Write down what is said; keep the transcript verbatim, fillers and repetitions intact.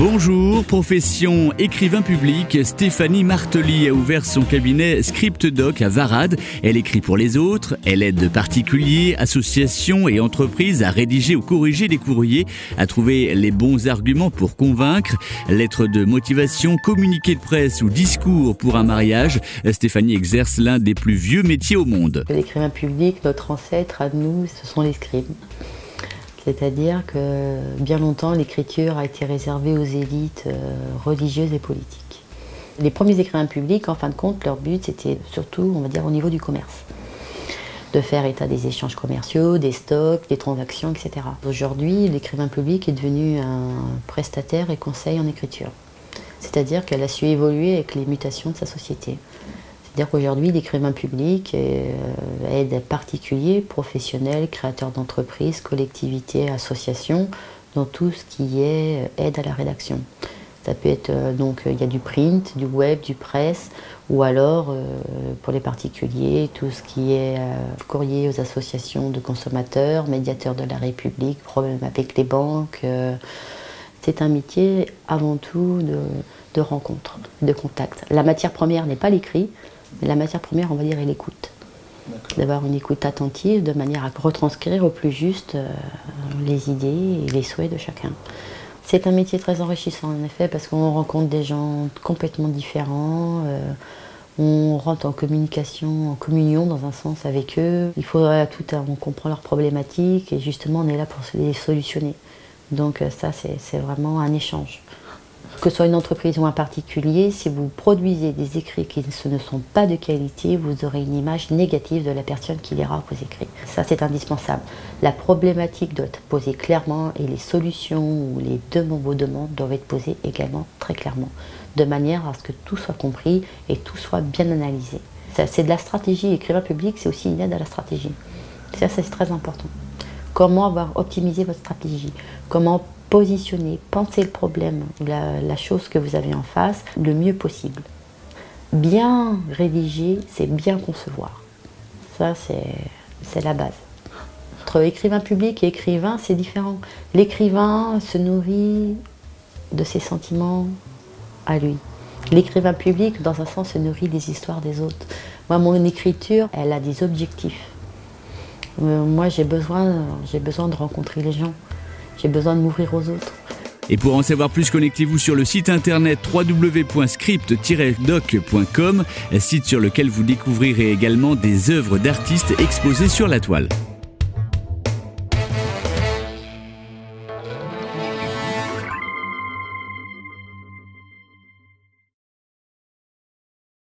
Bonjour, profession écrivain public, Stéphanie Martelly a ouvert son cabinet ScriptDoc à Varade. Elle écrit pour les autres, elle aide particuliers, associations et entreprises à rédiger ou corriger des courriers, à trouver les bons arguments pour convaincre, lettres de motivation, communiqués de presse ou discours pour un mariage. Stéphanie exerce l'un des plus vieux métiers au monde. L'écrivain public, notre ancêtre à nous, ce sont les scribes. C'est-à-dire que bien longtemps, l'écriture a été réservée aux élites euh, religieuses et politiques. Les premiers écrivains publics, en fin de compte, leur but, c'était surtout, on va dire, au niveau du commerce. De faire état des échanges commerciaux, des stocks, des transactions, et cetera. Aujourd'hui, l'écrivain public est devenu un prestataire et conseil en écriture. C'est-à-dire qu'elle a su évoluer avec les mutations de sa société. C'est-à-dire qu'aujourd'hui, l'écrivain public aide particuliers, professionnels, créateurs d'entreprises, collectivités, associations, dans tout ce qui est aide à la rédaction. Ça peut être, donc, il y a du print, du web, du presse, ou alors, pour les particuliers, tout ce qui est courrier aux associations de consommateurs, médiateurs de la République, problèmes avec les banques. C'est un métier avant tout de, de rencontre, de contact. La matière première n'est pas l'écrit, mais la matière première, on va dire, est l'écoute. D'avoir une écoute attentive de manière à retranscrire au plus juste euh, les idées et les souhaits de chacun. C'est un métier très enrichissant en effet parce qu'on rencontre des gens complètement différents, euh, on rentre en communication, en communion dans un sens avec eux. Il faut à tout, on comprend leurs problématiques et justement on est là pour les solutionner. Donc ça c'est vraiment un échange. Que ce soit une entreprise ou un particulier, si vous produisez des écrits qui ne sont pas de qualité, vous aurez une image négative de la personne qui lira vos écrits. Ça, c'est indispensable. La problématique doit être posée clairement et les solutions ou les demandes, vos demandes doivent être posées également très clairement, de manière à ce que tout soit compris et tout soit bien analysé. C'est de la stratégie. Écrivain public, c'est aussi une aide à la stratégie. Ça, c'est très important. Comment avoir optimisé votre stratégie? Comment positionner, penser le problème, la, la chose que vous avez en face, le mieux possible. Bien rédiger, c'est bien concevoir. Ça, c'est la base. Entre écrivain public et écrivain, c'est différent. L'écrivain se nourrit de ses sentiments à lui. L'écrivain public, dans un sens, se nourrit des histoires des autres. Moi, mon écriture, elle a des objectifs. Euh, moi, j'ai besoin, j'ai besoin de rencontrer les gens. J'ai besoin de m'ouvrir aux autres. Et pour en savoir plus, connectez-vous sur le site internet w w w point script tiret doc point com, site sur lequel vous découvrirez également des œuvres d'artistes exposées sur la toile.